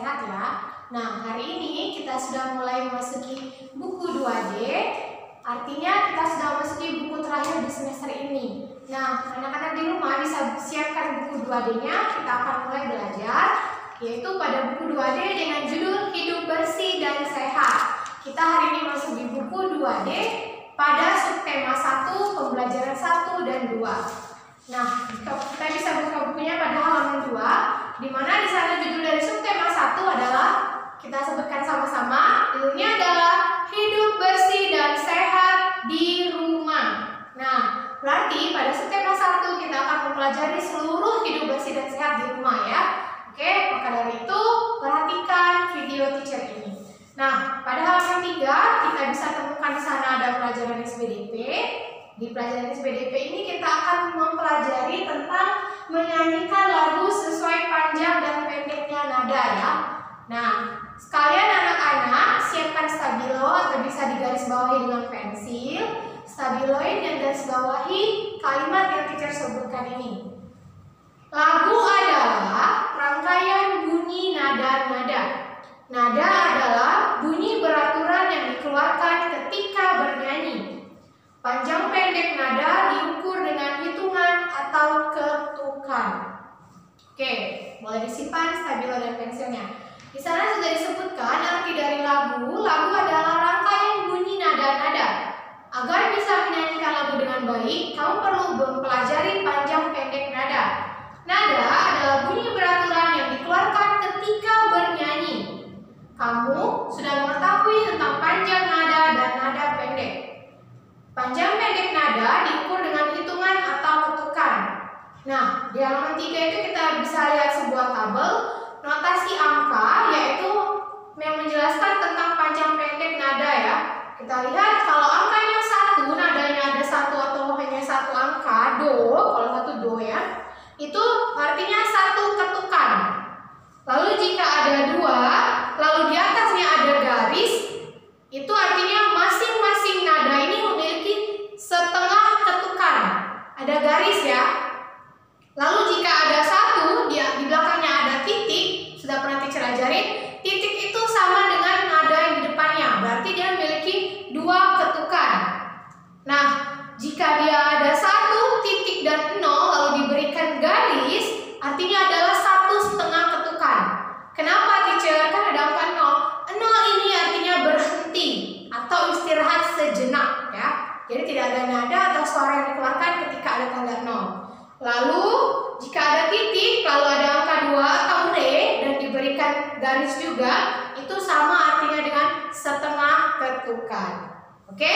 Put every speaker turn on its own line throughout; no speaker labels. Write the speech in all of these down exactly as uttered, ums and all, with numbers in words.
sehat ya. Nah, hari ini kita sudah mulai memasuki buku dua D. Artinya kita sudah memasuki buku terakhir di semester ini. Nah, anak-anak di rumah bisa siapkan buku dua D-nya. Kita akan mulai belajar, yaitu pada buku dua D dengan judul Hidup Bersih dan Sehat. Kita hari ini masuk di buku dua D pada subtema satu, pembelajaran satu dan dua. Nah, kita bisa buka bukunya pada halaman dua, di mana di sana judul dari subtema satu adalah, kita sebutkan sama-sama, judulnya adalah Hidup Bersih dan Sehat di Rumah. Nah, berarti pada subtema satu kita akan mempelajari seluruh hidup bersih dan sehat di rumah ya. Oke, maka dari itu perhatikan video teacher ini. Nah, pada halaman tiga kita bisa temukan di sana ada pelajaran S B D P. Di pelajaran S B D P ini kita akan mempelajari tentang menyanyikan lagu sesuai panjang dan pendeknya nada ya. Nah, sekalian anak-anak siapkan stabilo atau bisa digarisbawahi dengan pensil, stabiloid dan garisbawahi kalimat yang teacher sebutkan ini. Lagu adalah rangkaian bunyi nada-nada. Nada adalah bunyi beraturan yang dikeluarkan ketika bernyanyi. Panjang pendek nada diukur dengan hitungan atau ketukan. Oke, boleh disimpan stabilo dan pensilnya. Di sana sudah disebutkan arti dari lagu. Lagu adalah rangkaian bunyi nada-nada. Agar bisa menyanyikan lagu dengan baik, kamu perlu mempelajari panjang pendek nada. Nada adalah bunyi beraturan yang dikeluarkan ketika bernyanyi. Kamu sudah mengetahui tentang panjang nada dan nada pendek. Panjang pendek nada diukur dengan hitungan atau ketukan. Nah, di halaman tiga itu kita bisa lihat sebuah tabel notasi angka, yaitu yang menjelaskan tentang panjang pendek nada ya. Kita lihat kalau angkanya satu, nadanya ada satu atau hanya satu angka, do, kalau satu do ya, itu artinya satu ketukan. Lalu jika ada dua, lalu di atasnya ada garis, itu artinya masing-masing nada ini memiliki setengah ketukan. Ada garis ya. Lalu jika ada satu, dia di belakangnya ada titik, sudah pernah teacher ajarin, titik itu sama dengan nada yang di depannya, berarti dia memiliki dua ketukan. Nah, jika dia ada satu, titik dan nol, lalu diberikan garis, artinya adalah satu setengah ketukan. Kenapa teacher? Kan ada angka nol. Nol ini artinya berhenti atau istirahat sejenak ya. Jadi tidak ada nada atau suara yang dikeluarkan ketika ada tanda nol. Lalu jika ada titik, lalu ada angka dua atau re dan diberikan garis juga, itu sama artinya dengan setengah ketukan. Oke?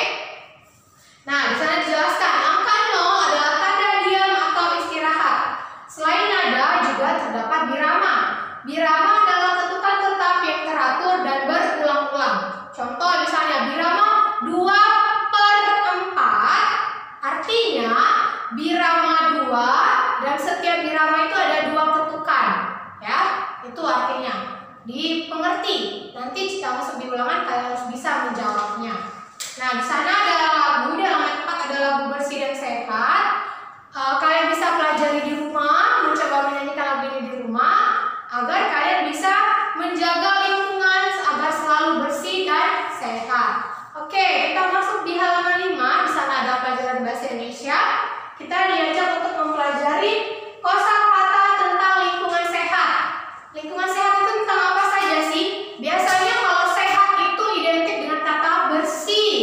Nah, di sana dijelaskan angka nol adalah tanda diam atau istirahat. Selain nada juga terdapat birama. Birama adalah ketukan tetap yang teratur dan berulang-ulang. Contoh misalnya birama dua per empat, artinya birama dua dan setiap birama itu ada dua ketukan. Ya, itu artinya. Dipengerti. Nanti jika masuk di ulangan kalian harus bisa menjawabnya. Nah, di sana ada lagu, di halaman empat ada lagu bersih dan sehat. Uh, kalian bisa pelajari di rumah, mencoba menyanyikan lagu ini di rumah, agar kalian bisa menjaga lingkungan agar selalu bersih dan sehat. Oke, kita masuk di halaman lima. Di sana ada pelajaran bahasa Indonesia. Kita diajak untuk mempelajari kosakata tentang lingkungan sehat. Lingkungan sehat itu tentang apa saja sih? Biasanya kalau sehat itu identik dengan kata bersih,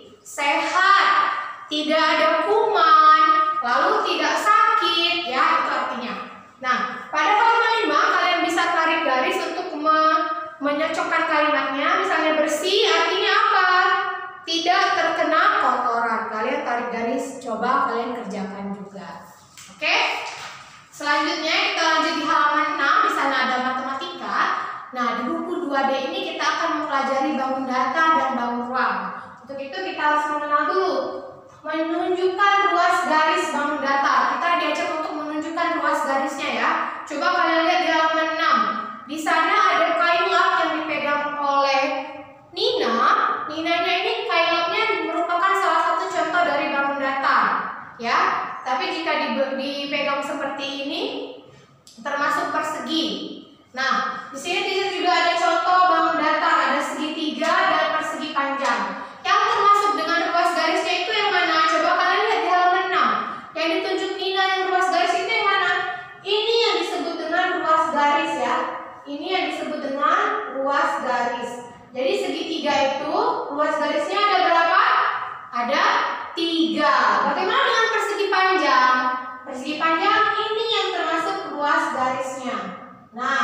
sehat, tidak ada kuman, lalu tidak sakit, ya itu artinya. Nah, pada halaman lima kalian bisa tarik garis untuk me menyocokkan kalimatnya. Misalnya bersih artinya apa? Tidak terkena kotoran. Kalian tarik garis, coba kalian kerjakan juga. Oke? Selanjutnya kita lanjut di halaman enam, di sana ada matematika. Nah, di buku dua D ini kita akan mempelajari bangun data dan bangun ruang. Untuk itu kita harus mengenal dulu menunjukkan ruas garis bangun data. Kita diajak untuk menunjukkan ruas garisnya ya. Coba kalian lihat di halaman enam. Di sana ada kain lap yang dipegang oleh Nina. Ninanya ini kain lapnya merupakan salah satu contoh dari bangun data, ya. Tapi jika dipegang seperti ini, termasuk persegi. Nah, di sini teacher juga ada contoh bangun datar, ada segitiga dan persegi panjang. Yang termasuk dengan ruas garisnya itu yang mana? Coba kalian lihat di halaman enam. Yang ditunjuk Nina yang ruas garis itu yang mana? Ini yang disebut dengan ruas garis ya. Ini yang disebut dengan ruas garis. Jadi segitiga itu ruas garisnya ada berapa? Ada tiga. Bagaimana dengan persegi panjang? Persegi panjang ini yang termasuk ruas garisnya. Nah,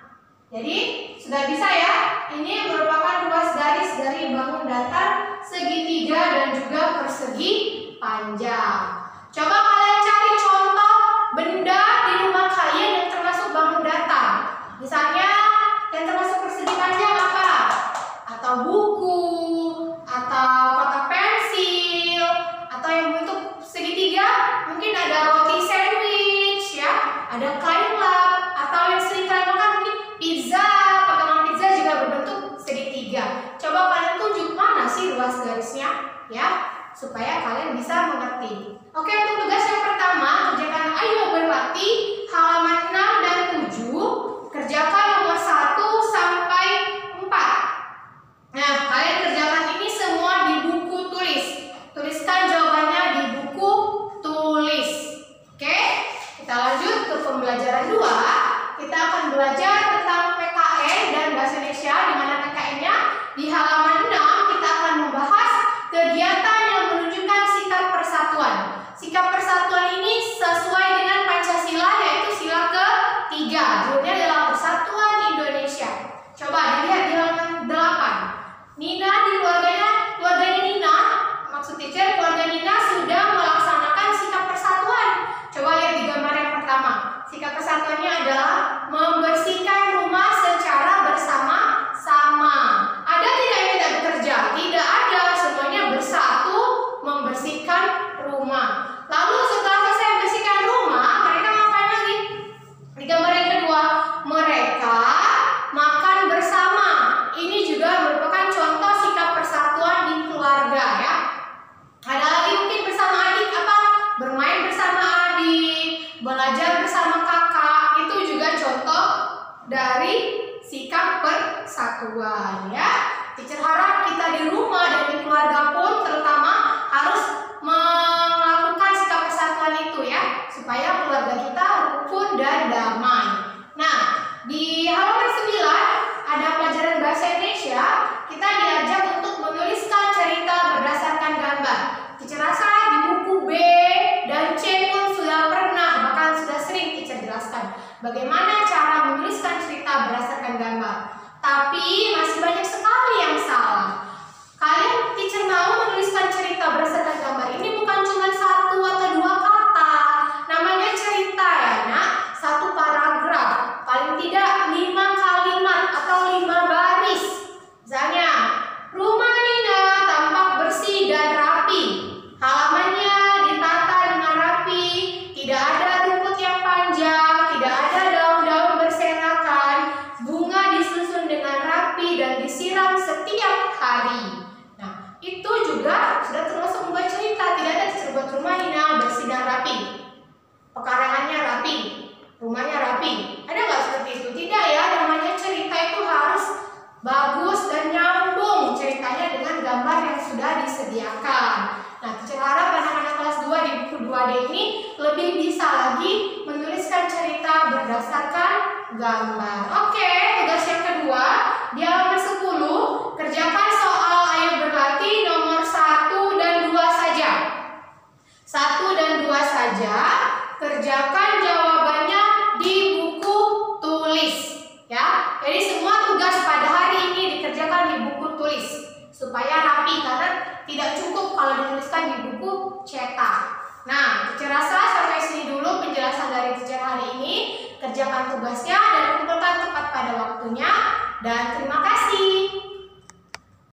jadi sudah bisa ya. Ini merupakan ruas garis dari bangun datar, segitiga dan juga persegi panjang. Coba kalian cari contoh benda di rumah kalian yang termasuk bangun datar. Misalnya yang termasuk persegi panjang apa? Atau buku, atau kotak pensil, atau yang bentuk segitiga mungkin ada roti sandwich ya, ada kain lap, atau yang sering kalian makan mungkin pizza, potongan pizza juga berbentuk segitiga. Coba kalian tunjuk mana sih ruas garisnya ya, supaya kalian bisa mengerti. Oke, untuk tugas yang pertama, kerjakan ayo berlatih halaman enam dan tujuh, kerjakan nomor satu sampai empat. Nah, kalian kerjakan ini semua di buku tulis. Tuliskan jawabannya di buku tulis. Oke, kita lanjut ke pembelajaran dua. Kita akan belajar tentang P K N dan bahasa Indonesia, di mana P K N-nya di halaman enam kita akan membahas kegiatan yang menunjukkan sikap persatuan. Sikap persatuan ini sesuai dengan Pancasila, yaitu sila ketiga. Judulnya adalah Persatuan Indonesia. Coba dilihat di halaman delapan. Nina di keluarganya, keluarganya Nina, maksud teacher keluarga Nina sudah melaksanakan sikap persatuan. Coba lihat di gambar yang pertama. Sikap persatuannya adalah membersihkan rumah secara bersama-sama. Ada tidak yang tidak bekerja? Tidak ada, semuanya bersatu membersihkan rumah. Lalu setelah selesai membersihkan rumah, mereka ngapain lagi? Di gambar yang kedua, mereka makan bersama. Ini juga merupakan contoh sikap persatuan di keluarga ya. Ada lagi mungkin bersama adik apa? Bermain bersama adik, belajar bersama kakak. Itu juga contoh dari sikap persatuan ya. Teacher harap kita di rumah dan di keluarga pun terutama harus melakukan sikap persatuan itu ya, supaya keluarga kita rukun dan damai. Nah, di halaman sembilan ada pelajaran bahasa Indonesia. Kita diajak untuk menuliskan cerita berdasarkan gambar. Teacher rasa di buku B dan C pun sudah pernah, bahkan sudah sering teacher jelaskan bagaimana cara menuliskan cerita berdasarkan gambar. Tapi masih banyak sekali yang salah. Kalian teacher mau menuliskan cerita berdasarkan gambar ini bukan cuma satu atau dua kata. Namanya cerita ya nak, satu paragraf, paling tidak lima kalimat atau lima baris. Misalnya, rumah Nina tampak bersih dan rapi. Halamannya ditata dengan rapi, tidak ada rumput yang panjang, tidak ada daun-daun berserakan, bunga disusun dengan rapi dan disiram setiap hari. Nah, itu juga sudah termasuk membuat cerita. Tidak ada terbuat rumah Nina bersih dan rapi, pekarangannya rapi, rumahnya rapi. Ada nggak seperti itu? Tidak ya, namanya cerita itu harus bagus dan nyambung ceritanya dengan gambar yang sudah disediakan. Nah, teacher harap anak-anak kelas dua di buku dua D ini lebih bisa lagi menuliskan cerita berdasarkan gambar. Oke, tugas yang kedua di halaman sepuluh, kerjakan soal ayo berlatih nomor satu dan dua saja. satu dan dua saja, kerjakan jawabannya di buku tulis ya. Jadi semua tugas pada hari ini dikerjakan di buku tulis supaya rapi, karena tidak cukup kalau dituliskan di buku cetak. Nah, teacher rasa sampai sini dulu penjelasan dari teacher hari ini. Kerjakan tugasnya dan kumpulkan tepat pada waktunya. Dan terima kasih.